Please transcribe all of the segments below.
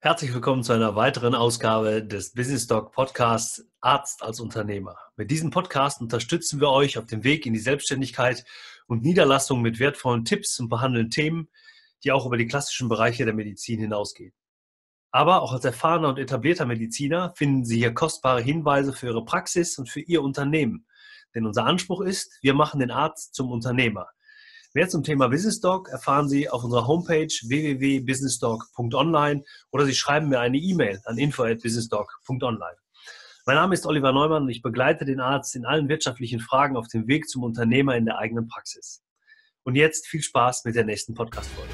Herzlich willkommen zu einer weiteren Ausgabe des Business Talk Podcasts Arzt als Unternehmer. Mit diesem Podcast unterstützen wir euch auf dem Weg in die Selbstständigkeit und Niederlassung mit wertvollen Tipps und behandeln Themen, die auch über die klassischen Bereiche der Medizin hinausgehen. Aber auch als erfahrener und etablierter Mediziner finden Sie hier kostbare Hinweise für Ihre Praxis und für Ihr Unternehmen. Denn unser Anspruch ist, wir machen den Arzt zum Unternehmer. Mehr zum Thema Business Talk erfahren Sie auf unserer Homepage www.businesstalk.online oder Sie schreiben mir eine E-Mail an info@businesstalk.online. Mein Name ist Oliver Neumann und ich begleite den Arzt in allen wirtschaftlichen Fragen auf dem Weg zum Unternehmer in der eigenen Praxis. Und jetzt viel Spaß mit der nächsten Podcast-Folge.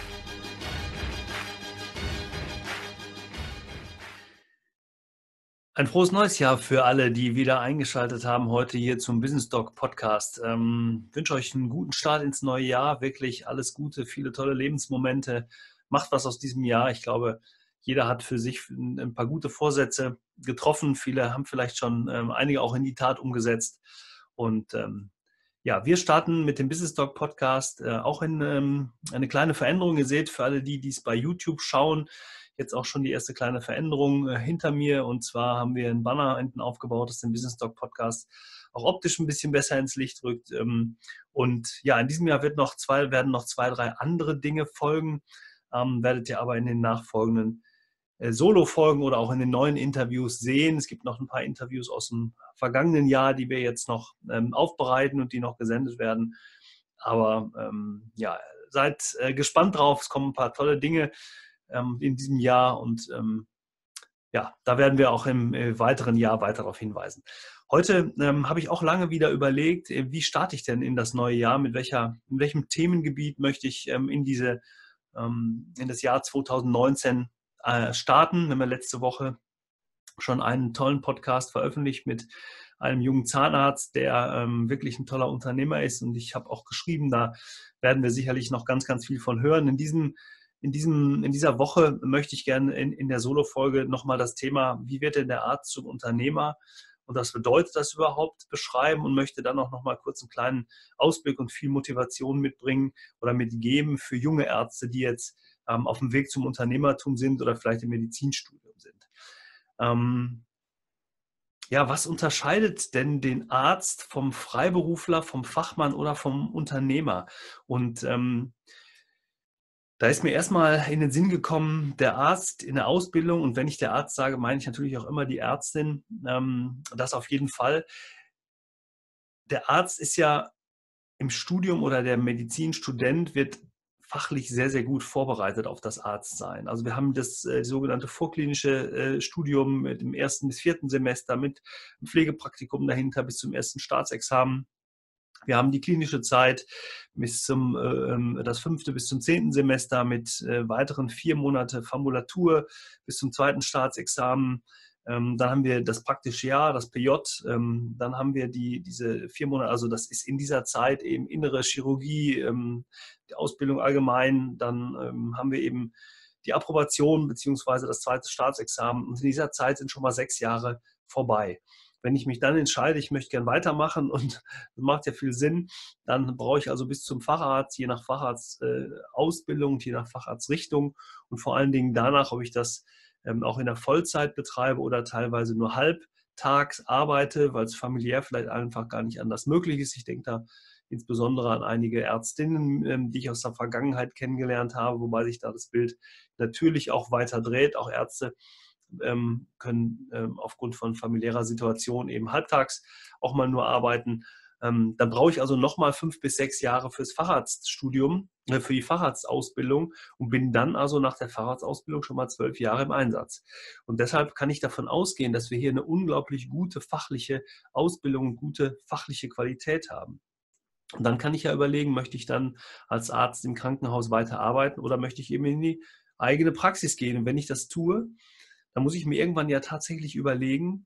Ein frohes neues Jahr für alle, die wieder eingeschaltet haben heute hier zum Business Talk Podcast. Ich wünsche euch einen guten Start ins neue Jahr, wirklich alles Gute, viele tolle Lebensmomente. Macht was aus diesem Jahr. Ich glaube, jeder hat für sich ein paar gute Vorsätze getroffen. Viele haben vielleicht schon einige auch in die Tat umgesetzt. Und ja, wir starten mit dem Business Talk Podcast auch in eine kleine Veränderung. Ihr seht, für alle, die es bei YouTube schauen, jetzt auch schon die erste kleine Veränderung hinter mir. Und zwar haben wir ein Banner hinten aufgebaut, das den Business Talk Podcast auch optisch ein bisschen besser ins Licht rückt. Und ja, in diesem Jahr werden noch zwei, drei andere Dinge folgen. Werdet ihr aber in den nachfolgenden Solo-Folgen oder auch in den neuen Interviews sehen. Es gibt noch ein paar Interviews aus dem vergangenen Jahr, die wir jetzt noch aufbereiten und die noch gesendet werden. Aber ja, seid gespannt drauf. Es kommen ein paar tolle Dinge in diesem Jahr und ja, da werden wir auch im weiteren Jahr weiter darauf hinweisen. Heute habe ich auch lange wieder überlegt, wie starte ich denn in das neue Jahr, in welchem Themengebiet möchte ich in das Jahr 2019 starten. Wir haben ja letzte Woche schon einen tollen Podcast veröffentlicht mit einem jungen Zahnarzt, der wirklich ein toller Unternehmer ist, und ich habe auch geschrieben, da werden wir sicherlich noch ganz, ganz viel von hören. In dieser Woche möchte ich gerne in der Solo-Folge nochmal das Thema, wie wird denn der Arzt zum Unternehmer und was bedeutet das überhaupt, beschreiben, und möchte dann auch nochmal kurz einen kleinen Ausblick und viel Motivation mitbringen oder mitgeben für junge Ärzte, die jetzt auf dem Weg zum Unternehmertum sind oder vielleicht im Medizinstudium sind. Ja, was unterscheidet denn den Arzt vom Freiberufler, vom Fachmann oder vom Unternehmer? Und da ist mir erstmal in den Sinn gekommen, der Arzt in der Ausbildung, und wenn ich der Arzt sage, meine ich natürlich auch immer die Ärztin, das auf jeden Fall. Der Arzt ist ja im Studium, oder der Medizinstudent wird fachlich sehr, sehr gut vorbereitet auf das Arztsein. Also wir haben das sogenannte vorklinische Studium mit dem 1. bis 4. Semester, mit einem Pflegepraktikum dahinter bis zum ersten Staatsexamen. Wir haben die klinische Zeit bis das 5. bis zum 10. Semester mit weiteren 4 Monate Formulatur bis zum 2. Staatsexamen. Dann haben wir das praktische Jahr, das PJ. Dann haben wir diese 4 Monate, also das ist in dieser Zeit eben innere Chirurgie, die Ausbildung allgemein. Dann haben wir eben die Approbation beziehungsweise das 2. Staatsexamen. Und in dieser Zeit sind schon mal 6 Jahre vorbei. Wenn ich mich dann entscheide, ich möchte gern weitermachen, und das macht ja viel Sinn, dann brauche ich also bis zum Facharzt, je nach Facharztausbildung, je nach Facharztrichtung, und vor allen Dingen danach, ob ich das auch in der Vollzeit betreibe oder teilweise nur halbtags arbeite, weil es familiär vielleicht einfach gar nicht anders möglich ist. Ich denke da insbesondere an einige Ärztinnen, die ich aus der Vergangenheit kennengelernt habe, wobei sich da das Bild natürlich auch weiter dreht. Auch Ärzte können aufgrund von familiärer Situation eben halbtags auch mal nur arbeiten. Dann brauche ich also nochmal 5 bis 6 Jahre fürs Facharztstudium, für die Facharztausbildung, und bin dann also nach der Facharztausbildung schon mal 12 Jahre im Einsatz. Und deshalb kann ich davon ausgehen, dass wir hier eine unglaublich gute fachliche Ausbildung und gute fachliche Qualität haben. Und dann kann ich ja überlegen, möchte ich dann als Arzt im Krankenhaus weiterarbeiten oder möchte ich eben in die eigene Praxis gehen? Und wenn ich das tue, dann muss ich mir irgendwann ja tatsächlich überlegen,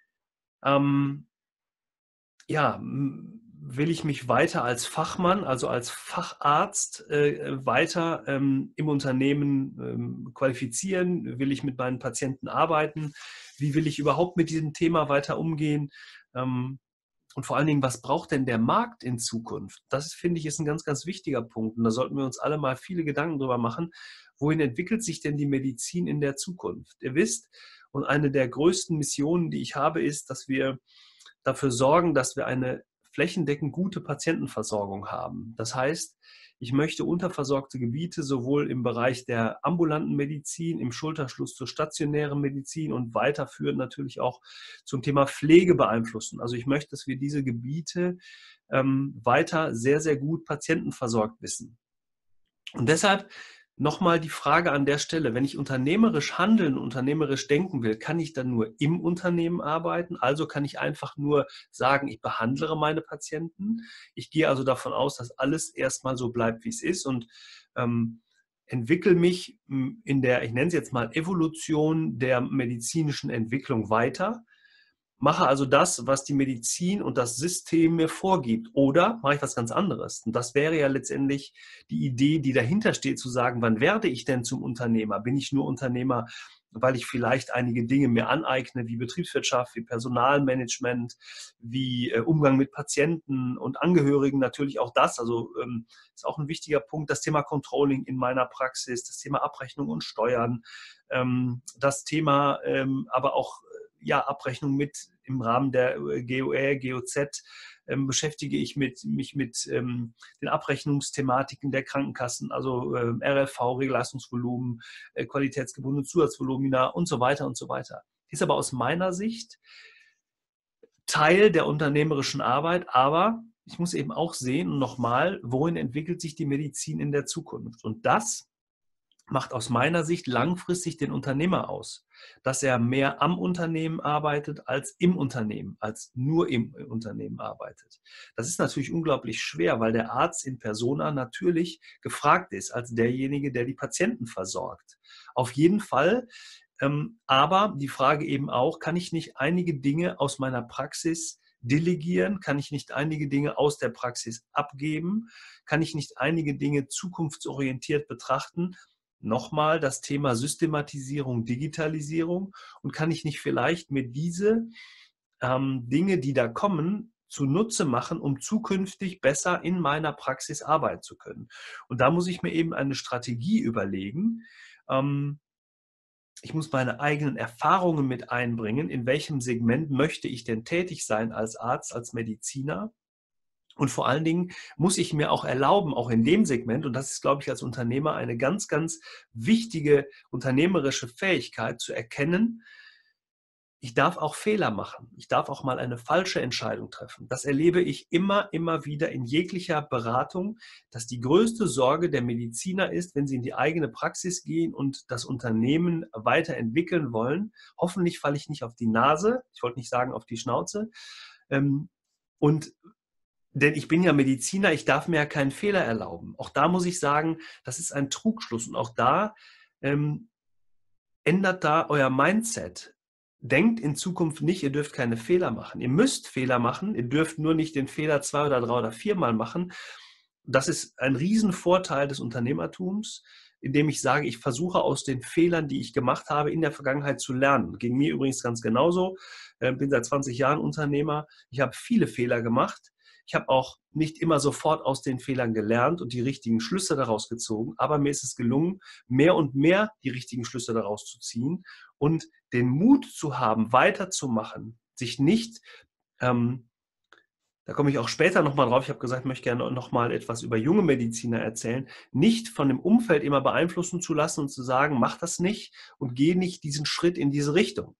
ja, will ich mich weiter als Fachmann, also als Facharzt weiter im Unternehmen qualifizieren? Will ich mit meinen Patienten arbeiten? Wie will ich überhaupt mit diesem Thema weiter umgehen? Und vor allen Dingen, was braucht denn der Markt in Zukunft? Das, finde ich, ist ein ganz, ganz wichtiger Punkt. Und da sollten wir uns alle mal viele Gedanken drüber machen. Wohin entwickelt sich denn die Medizin in der Zukunft? Ihr wisst, und eine der größten Missionen, die ich habe, ist, dass wir dafür sorgen, dass wir eine flächendeckend gute Patientenversorgung haben. Das heißt, ich möchte unterversorgte Gebiete sowohl im Bereich der ambulanten Medizin, im Schulterschluss zur stationären Medizin und weiterführend natürlich auch zum Thema Pflege beeinflussen. Also ich möchte, dass wir diese Gebiete weiter sehr, sehr gut patientenversorgt wissen. Und deshalb nochmal die Frage an der Stelle, wenn ich unternehmerisch handeln, unternehmerisch denken will, kann ich dann nur im Unternehmen arbeiten? Also kann ich einfach nur sagen, ich behandle meine Patienten. Ich gehe also davon aus, dass alles erstmal so bleibt, wie es ist und entwickle mich in der, ich nenne es jetzt mal Evolution der medizinischen Entwicklung weiter. Mache also das, was die Medizin und das System mir vorgibt. Oder mache ich was ganz anderes? Und das wäre ja letztendlich die Idee, die dahinter steht, zu sagen, wann werde ich denn zum Unternehmer? Bin ich nur Unternehmer, weil ich vielleicht einige Dinge mir aneigne, wie Betriebswirtschaft, wie Personalmanagement, wie Umgang mit Patienten und Angehörigen, natürlich auch das. Also ist auch ein wichtiger Punkt, das Thema Controlling in meiner Praxis, das Thema Abrechnung und Steuern, das Thema aber auch ja, Abrechnung mit im Rahmen der GOR, GOZ beschäftige ich mich mit den Abrechnungsthematiken der Krankenkassen, also RLV, Regelleistungsvolumen, qualitätsgebundene Zusatzvolumina und so weiter und so weiter. Ist aber aus meiner Sicht Teil der unternehmerischen Arbeit, aber ich muss eben auch sehen, und nochmal, wohin entwickelt sich die Medizin in der Zukunft? Und das macht aus meiner Sicht langfristig den Unternehmer aus, dass er mehr am Unternehmen arbeitet als im Unternehmen, als nur im Unternehmen arbeitet. Das ist natürlich unglaublich schwer, weil der Arzt in persona natürlich gefragt ist als derjenige, der die Patienten versorgt. Auf jeden Fall, aber die Frage eben auch, kann ich nicht einige Dinge aus meiner Praxis delegieren? Kann ich nicht einige Dinge aus der Praxis abgeben? Kann ich nicht einige Dinge zukunftsorientiert betrachten? Nochmal das Thema Systematisierung, Digitalisierung und kann ich nicht vielleicht mir diese Dinge, die da kommen, zunutze machen, um zukünftig besser in meiner Praxis arbeiten zu können. Und da muss ich mir eben eine Strategie überlegen. Ich muss meine eigenen Erfahrungen mit einbringen. In welchem Segment möchte ich denn tätig sein als Arzt, als Mediziner? Und vor allen Dingen muss ich mir auch erlauben, auch in dem Segment, und das ist, glaube ich, als Unternehmer eine ganz, ganz wichtige unternehmerische Fähigkeit zu erkennen, ich darf auch Fehler machen. Ich darf auch mal eine falsche Entscheidung treffen. Das erlebe ich immer, immer wieder in jeglicher Beratung, dass die größte Sorge der Mediziner ist, wenn sie in die eigene Praxis gehen und das Unternehmen weiterentwickeln wollen. Hoffentlich falle ich nicht auf die Nase. Ich wollte nicht sagen auf die Schnauze. Und denn ich bin ja Mediziner, ich darf mir ja keinen Fehler erlauben. Auch da muss ich sagen, das ist ein Trugschluss. Und auch da ändert da euer Mindset. Denkt in Zukunft nicht, ihr dürft keine Fehler machen. Ihr müsst Fehler machen, ihr dürft nur nicht den Fehler 2 oder 3 oder 4 Mal machen. Das ist ein Riesenvorteil des Unternehmertums, indem ich sage, ich versuche aus den Fehlern, die ich gemacht habe, in der Vergangenheit zu lernen. Ging mir übrigens ganz genauso. Bin seit 20 Jahren Unternehmer. Ich habe viele Fehler gemacht. Ich habe auch nicht immer sofort aus den Fehlern gelernt und die richtigen Schlüsse daraus gezogen, aber mir ist es gelungen, mehr und mehr die richtigen Schlüsse daraus zu ziehen und den Mut zu haben, weiterzumachen, sich nicht, da komme ich auch später nochmal drauf, ich habe gesagt, ich möchte gerne nochmal etwas über junge Mediziner erzählen, nicht von dem Umfeld immer beeinflussen zu lassen und zu sagen, mach das nicht und geh nicht diesen Schritt in diese Richtung.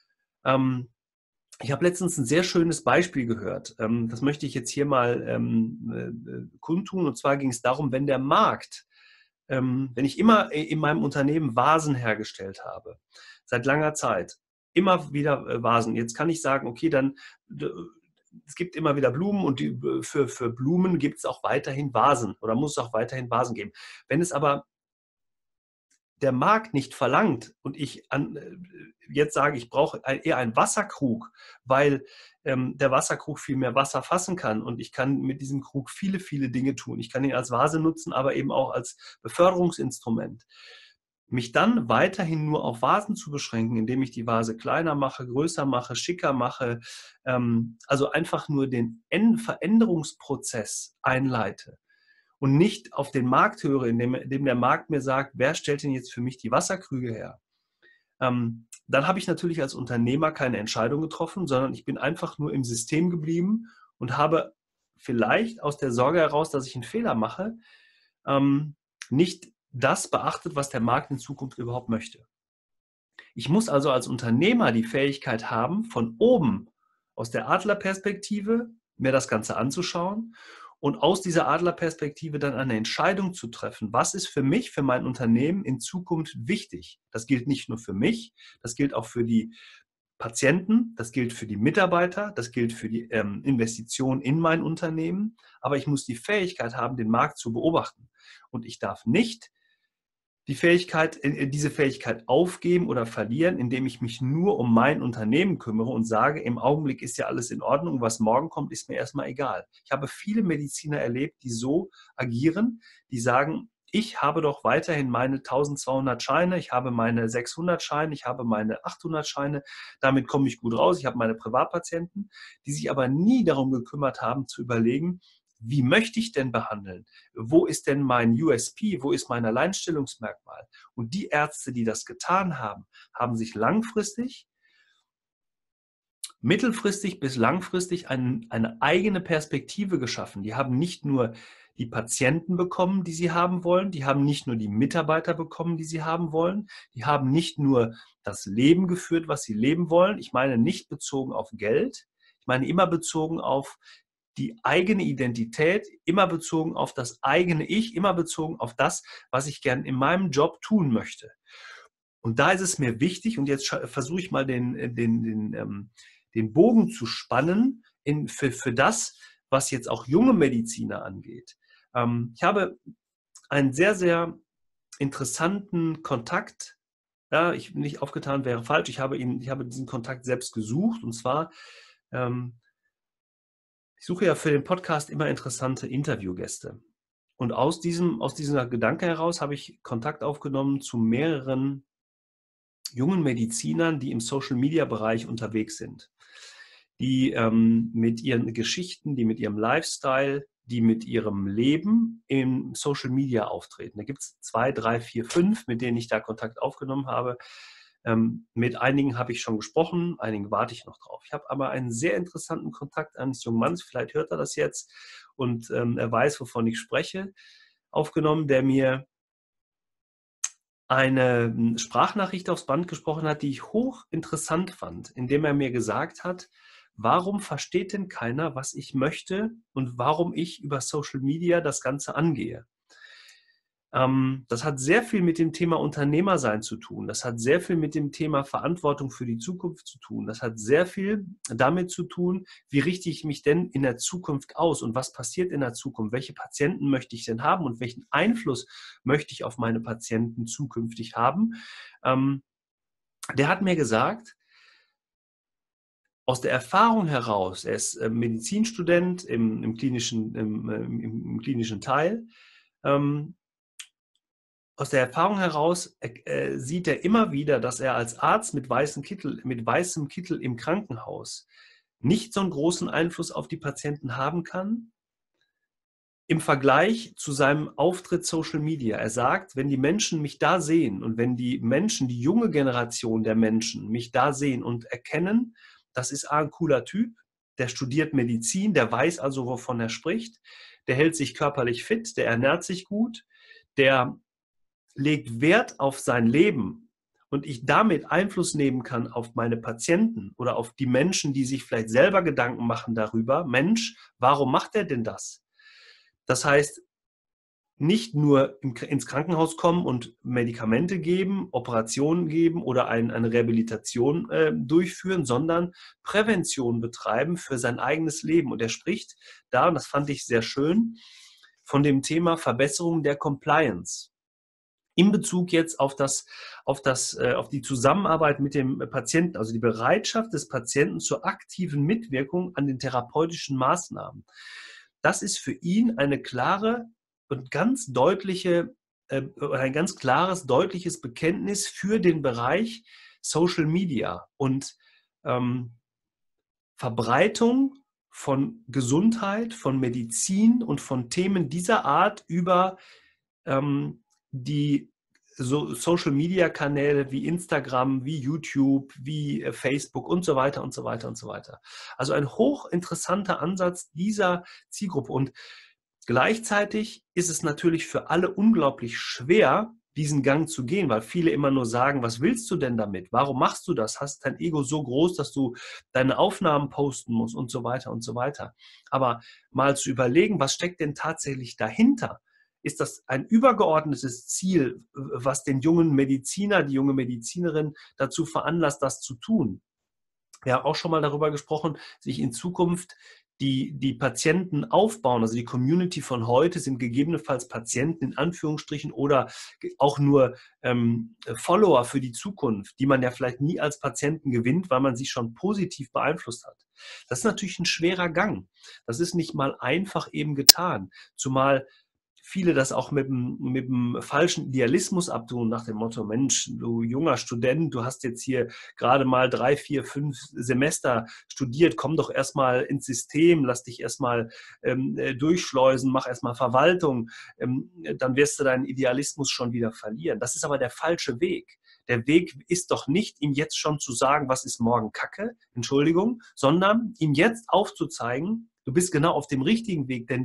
Ich habe letztens ein sehr schönes Beispiel gehört. Das möchte ich jetzt hier mal kundtun. Und zwar ging es darum, wenn der Markt, wenn ich immer in meinem Unternehmen Vasen hergestellt habe, seit langer Zeit, immer wieder Vasen. Jetzt kann ich sagen, okay, dann es gibt immer wieder Blumen und für Blumen gibt es auch weiterhin Vasen oder muss es auch weiterhin Vasen geben. Wenn es aber der Markt nicht verlangt und ich jetzt sage, ich brauche eher einen Wasserkrug, weil der Wasserkrug viel mehr Wasser fassen kann und ich kann mit diesem Krug viele, viele Dinge tun. Ich kann ihn als Vase nutzen, aber eben auch als Beförderungsinstrument. mich dann weiterhin nur auf Vasen zu beschränken, indem ich die Vase kleiner mache, größer mache, schicker mache, also einfach nur den Veränderungsprozess einleite und nicht auf den Markt höre, indem der Markt mir sagt, wer stellt denn jetzt für mich die Wasserkrüge her? Dann habe ich natürlich als Unternehmer keine Entscheidung getroffen, sondern ich bin einfach nur im System geblieben und habe vielleicht aus der Sorge heraus, dass ich einen Fehler mache, nicht das beachtet, was der Markt in Zukunft überhaupt möchte. Ich muss also als Unternehmer die Fähigkeit haben, von oben aus der Adlerperspektive mir das Ganze anzuschauen und aus dieser Adlerperspektive dann eine Entscheidung zu treffen. Was ist für mich, für mein Unternehmen in Zukunft wichtig? Das gilt nicht nur für mich, das gilt auch für die Patienten, das gilt für die Mitarbeiter, das gilt für die Investition in mein Unternehmen. Aber ich muss die Fähigkeit haben, den Markt zu beobachten. Und ich darf nicht diese Fähigkeit aufgeben oder verlieren, indem ich mich nur um mein Unternehmen kümmere und sage, im Augenblick ist ja alles in Ordnung, was morgen kommt, ist mir erstmal egal. Ich habe viele Mediziner erlebt, die so agieren, die sagen, ich habe doch weiterhin meine 1200 Scheine, ich habe meine 600 Scheine, ich habe meine 800 Scheine, damit komme ich gut raus, ich habe meine Privatpatienten, die sich aber nie darum gekümmert haben, zu überlegen, wie möchte ich denn behandeln? Wo ist denn mein USP? Wo ist mein Alleinstellungsmerkmal? Und die Ärzte, die das getan haben, haben sich langfristig, mittelfristig bis langfristig eine eigene Perspektive geschaffen. Die haben nicht nur die Patienten bekommen, die sie haben wollen, die haben nicht nur die Mitarbeiter bekommen, die sie haben wollen, die haben nicht nur das Leben geführt, was sie leben wollen. Ich meine nicht bezogen auf Geld, ich meine immer bezogen auf die eigene Identität, immer bezogen auf das eigene Ich, immer bezogen auf das, was ich gern in meinem Job tun möchte. Und da ist es mir wichtig, und jetzt versuche ich mal den Bogen zu spannen für das, was jetzt auch junge Mediziner angeht. Ich habe einen sehr, sehr interessanten Kontakt. Ja, nicht aufgetan wäre falsch. Ich habe diesen Kontakt selbst gesucht, und zwar ich suche ja für den Podcast immer interessante Interviewgäste. Und aus dieser Gedanke heraus habe ich Kontakt aufgenommen zu mehreren jungen Medizinern, die im Social-Media-Bereich unterwegs sind. Die mit ihren Geschichten, die mit ihrem Lifestyle, die mit ihrem Leben im Social-Media auftreten. Da gibt es 2, 3, 4, 5, mit denen ich da Kontakt aufgenommen habe. Mit einigen habe ich schon gesprochen, einigen warte ich noch drauf. Ich habe aber einen sehr interessanten Kontakt eines jungen Mannes, vielleicht hört er das jetzt und er weiß, wovon ich spreche, aufgenommen, der mir eine Sprachnachricht aufs Band gesprochen hat, die ich hochinteressant fand, indem er mir gesagt hat, warum versteht denn keiner, was ich möchte und warum ich über Social Media das Ganze angehe? Das hat sehr viel mit dem Thema Unternehmersein zu tun. Das hat sehr viel mit dem Thema Verantwortung für die Zukunft zu tun. Das hat sehr viel damit zu tun, wie richte ich mich denn in der Zukunft aus und was passiert in der Zukunft? Welche Patienten möchte ich denn haben und welchen Einfluss möchte ich auf meine Patienten zukünftig haben? Der hat mir gesagt, aus der Erfahrung heraus, er ist Medizinstudent im klinischen Teil, aus der Erfahrung heraus sieht er immer wieder, dass er als Arzt mit weißem Kittel im Krankenhaus nicht so einen großen Einfluss auf die Patienten haben kann im Vergleich zu seinem Auftritt Social Media. Er sagt, wenn die Menschen mich da sehen und wenn die Menschen, die junge Generation der Menschen mich da sehen und erkennen, das ist ein cooler Typ, der studiert Medizin, der weiß also, wovon er spricht, der hält sich körperlich fit, der ernährt sich gut, der legt Wert auf sein Leben und ich damit Einfluss nehmen kann auf meine Patienten oder auf die Menschen, die sich vielleicht selber Gedanken machen darüber, Mensch, warum macht er denn das? Das heißt, nicht nur ins Krankenhaus kommen und Medikamente geben, Operationen geben oder eine Rehabilitation durchführen, sondern Prävention betreiben für sein eigenes Leben. Und er spricht da, und das fand ich sehr schön, von dem Thema Verbesserung der Compliance. In Bezug jetzt auf die Zusammenarbeit mit dem Patienten, also die Bereitschaft des Patienten zur aktiven Mitwirkung an den therapeutischen Maßnahmen. Das ist für ihn eine klare und ganz deutliche ein ganz klares, deutliches Bekenntnis für den Bereich Social Media und Verbreitung von Gesundheit, von Medizin und von Themen dieser Art über die Social-Media-Kanäle wie Instagram, wie YouTube, wie Facebook und so weiter und so weiter und so weiter. Also ein hochinteressanter Ansatz dieser Zielgruppe. Und gleichzeitig ist es natürlich für alle unglaublich schwer, diesen Gang zu gehen, weil viele immer nur sagen, was willst du denn damit? Warum machst du das? Hast dein Ego so groß, dass du deine Aufnahmen posten musst und so weiter und so weiter. Aber mal zu überlegen, was steckt denn tatsächlich dahinter? Ist das ein übergeordnetes Ziel, was den jungen Mediziner, die junge Medizinerin dazu veranlasst, das zu tun? Wir haben auch schon mal darüber gesprochen, sich in Zukunft die Patienten aufbauen, also die Community von heute sind gegebenenfalls Patienten in Anführungsstrichen oder auch nur Follower für die Zukunft, die man ja vielleicht nie als Patienten gewinnt, weil man sich schon positiv beeinflusst hat. Das ist natürlich ein schwerer Gang. Das ist nicht mal einfach eben getan, zumal viele das auch mit dem falschen Idealismus abtun, nach dem Motto, Mensch, du junger Student, du hast jetzt hier gerade mal 3, 4, 5 Semester studiert, komm doch erstmal ins System, lass dich erstmal durchschleusen, mach erstmal Verwaltung, dann wirst du deinen Idealismus schon wieder verlieren. Das ist aber der falsche Weg. Der Weg ist doch nicht, ihm jetzt schon zu sagen, was ist morgen Kacke, Entschuldigung, sondern ihm jetzt aufzuzeigen, du bist genau auf dem richtigen Weg, denn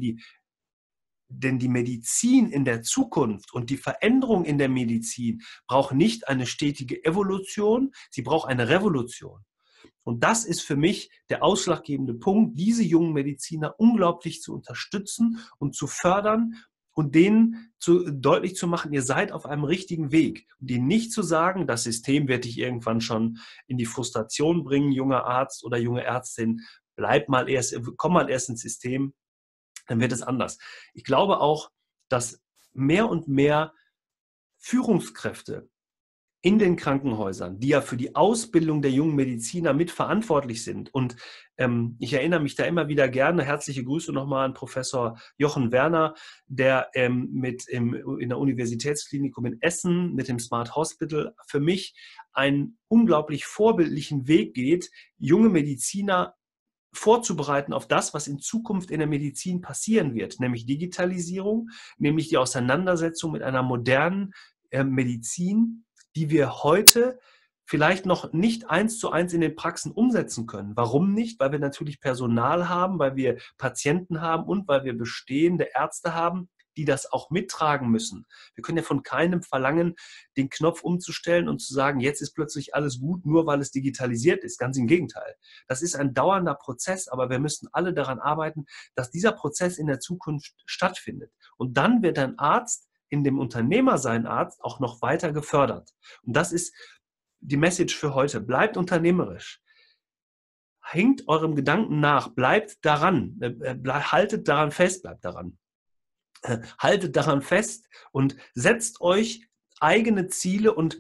die Medizin in der Zukunft und die Veränderung in der Medizin braucht nicht eine stetige Evolution, sie braucht eine Revolution. Und das ist für mich der ausschlaggebende Punkt, diese jungen Mediziner unglaublich zu unterstützen und zu fördern und denen deutlich zu machen, ihr seid auf einem richtigen Weg. Und ihnen nicht zu sagen, das System wird dich irgendwann schon in die Frustration bringen, junger Arzt oder junge Ärztin, komm mal erst ins System, dann wird es anders. Ich glaube auch, dass mehr und mehr Führungskräfte in den Krankenhäusern, die ja für die Ausbildung der jungen Mediziner mitverantwortlich sind. Und ich erinnere mich da immer wieder gerne, herzliche Grüße nochmal an Professor Jochen Werner, der in der Universitätsklinikum in Essen mit dem Smart Hospital für mich einen unglaublich vorbildlichen Weg geht, junge Mediziner vorzubereiten auf das, was in Zukunft in der Medizin passieren wird, nämlich Digitalisierung, nämlich die Auseinandersetzung mit einer modernen Medizin, die wir heute vielleicht noch nicht 1:1 in den Praxen umsetzen können. Warum nicht? Weil wir natürlich Personal haben, weil wir Patienten haben und weil wir bestehende Ärzte haben, die das auch mittragen müssen. Wir können ja von keinem verlangen, den Knopf umzustellen und zu sagen, jetzt ist plötzlich alles gut, nur weil es digitalisiert ist. Ganz im Gegenteil. Das ist ein dauernder Prozess, aber wir müssen alle daran arbeiten, dass dieser Prozess in der Zukunft stattfindet. Und dann wird ein Arzt in dem Unternehmer sein Arzt auch noch weiter gefördert. Und das ist die Message für heute. Bleibt unternehmerisch. Hängt eurem Gedanken nach. Bleibt daran. Haltet daran fest. Bleibt daran. Haltet daran fest und setzt euch eigene Ziele und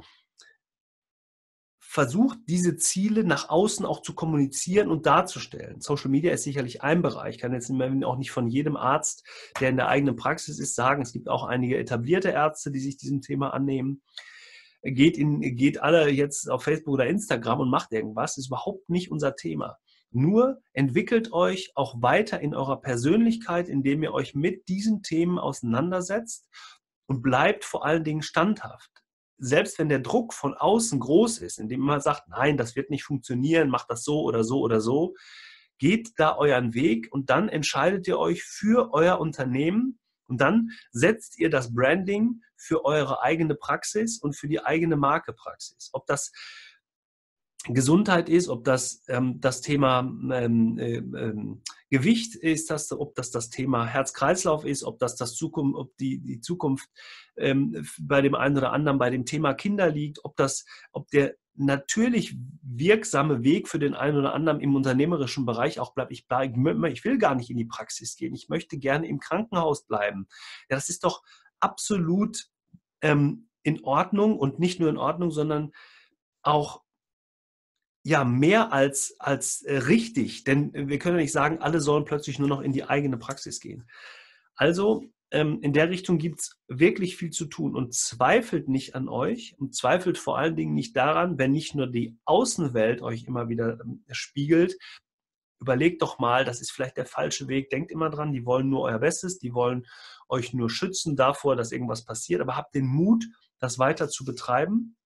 versucht, diese Ziele nach außen auch zu kommunizieren und darzustellen. Social Media ist sicherlich ein Bereich. Ich kann jetzt auch nicht von jedem Arzt, der in der eigenen Praxis ist, sagen. Es gibt auch einige etablierte Ärzte, die sich diesem Thema annehmen. Geht alle jetzt auf Facebook oder Instagram und macht irgendwas. Das ist überhaupt nicht unser Thema. Nur entwickelt euch auch weiter in eurer Persönlichkeit, indem ihr euch mit diesen Themen auseinandersetzt und bleibt vor allen Dingen standhaft. Selbst wenn der Druck von außen groß ist, indem man sagt, nein, das wird nicht funktionieren, macht das so oder so oder so, geht da euren Weg und dann entscheidet ihr euch für euer Unternehmen und dann setzt ihr das Branding für eure eigene Praxis und für die eigene Marke Praxis. Ob das Gesundheit ist, ob das das Thema Gewicht ist, ob das Thema Herz-Kreislauf ist, ob die Zukunft bei dem einen oder anderen bei dem Thema Kinder liegt, ob der natürlich wirksame Weg für den einen oder anderen im unternehmerischen Bereich auch bleibt. Ich will gar nicht in die Praxis gehen, ich möchte gerne im Krankenhaus bleiben. Ja, das ist doch absolut in Ordnung und nicht nur in Ordnung, sondern auch ja, mehr als richtig, denn wir können ja nicht sagen, alle sollen plötzlich nur noch in die eigene Praxis gehen. Also in der Richtung gibt es wirklich viel zu tun und zweifelt nicht an euch und zweifelt vor allen Dingen nicht daran, wenn nicht nur die Außenwelt euch immer wieder spiegelt. Überlegt doch mal, das ist vielleicht der falsche Weg. Denkt immer dran, die wollen nur euer Bestes, die wollen euch nur schützen davor, dass irgendwas passiert, aber habt den Mut, das weiter zu betreiben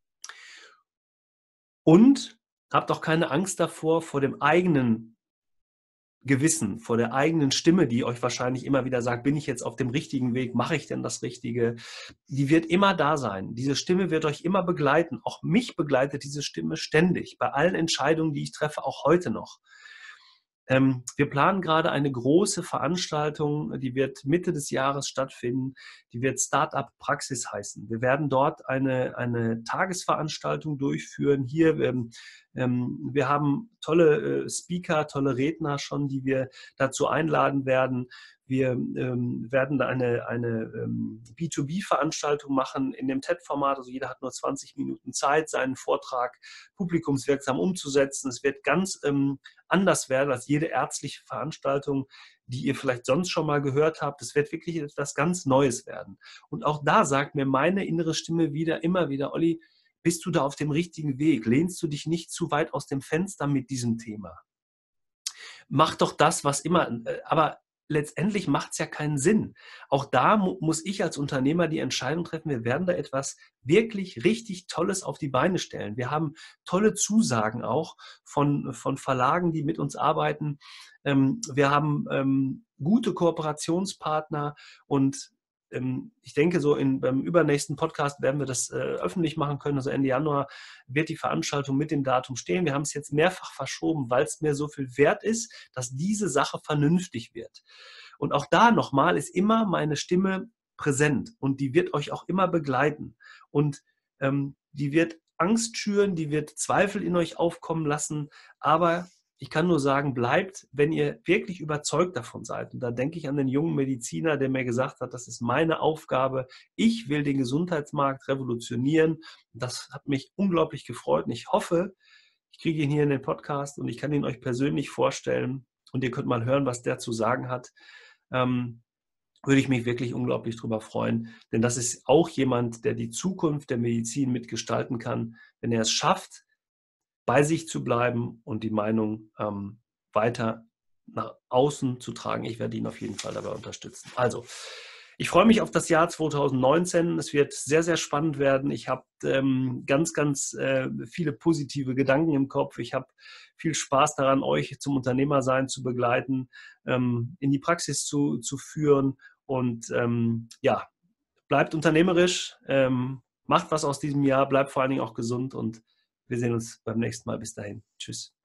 und habt auch keine Angst davor, vor dem eigenen Gewissen, vor der eigenen Stimme, die euch wahrscheinlich immer wieder sagt, bin ich jetzt auf dem richtigen Weg, mache ich denn das Richtige? Die wird immer da sein. Diese Stimme wird euch immer begleiten. Auch mich begleitet diese Stimme ständig, bei allen Entscheidungen, die ich treffe, auch heute noch. Wir planen gerade eine große Veranstaltung, die wird Mitte des Jahres stattfinden. Die wird Startup Praxis heißen. Wir werden dort eine Tagesveranstaltung durchführen. Hier, wir haben tolle Speaker, tolle Redner schon, die wir dazu einladen werden. Wir werden da eine B2B-Veranstaltung machen in dem TED-Format. Also jeder hat nur 20 Minuten Zeit, seinen Vortrag publikumswirksam umzusetzen. Es wird ganz anders werden als jede ärztliche Veranstaltung, die ihr vielleicht sonst schon mal gehört habt. Es wird wirklich etwas ganz Neues werden. Und auch da sagt mir meine innere Stimme immer wieder, Olli, bist du da auf dem richtigen Weg? Lehnst du dich nicht zu weit aus dem Fenster mit diesem Thema? Mach doch das, was immer, aber letztendlich macht es ja keinen Sinn. Auch da muss ich als Unternehmer die Entscheidung treffen, wir werden da etwas wirklich richtig Tolles auf die Beine stellen. Wir haben tolle Zusagen auch von Verlagen, die mit uns arbeiten. Wir haben gute Kooperationspartner und ich denke, so beim übernächsten Podcast werden wir das öffentlich machen können. Also Ende Januar wird die Veranstaltung mit dem Datum stehen. Wir haben es jetzt mehrfach verschoben, weil es mir so viel wert ist, dass diese Sache vernünftig wird. Und auch da nochmal ist immer meine Stimme präsent und die wird euch auch immer begleiten. Und die wird Angst schüren, die wird Zweifel in euch aufkommen lassen, aber ich kann nur sagen, bleibt, wenn ihr wirklich überzeugt davon seid. Und da denke ich an den jungen Mediziner, der mir gesagt hat, das ist meine Aufgabe. Ich will den Gesundheitsmarkt revolutionieren. Das hat mich unglaublich gefreut. Und ich hoffe, ich kriege ihn hier in den Podcast und ich kann ihn euch persönlich vorstellen. Und ihr könnt mal hören, was der zu sagen hat. Würde ich mich wirklich unglaublich drüber freuen. Denn das ist auch jemand, der die Zukunft der Medizin mitgestalten kann, wenn er es schafft, bei sich zu bleiben und die Meinung weiter nach außen zu tragen. Ich werde ihn auf jeden Fall dabei unterstützen. Also, ich freue mich auf das Jahr 2019. Es wird sehr, sehr spannend werden. Ich habe ganz viele positive Gedanken im Kopf. Ich habe viel Spaß daran, euch zum Unternehmersein zu begleiten, in die Praxis zu führen. Und ja, bleibt unternehmerisch, macht was aus diesem Jahr, bleibt vor allen Dingen auch gesund und wir sehen uns beim nächsten Mal. Bis dahin. Tschüss.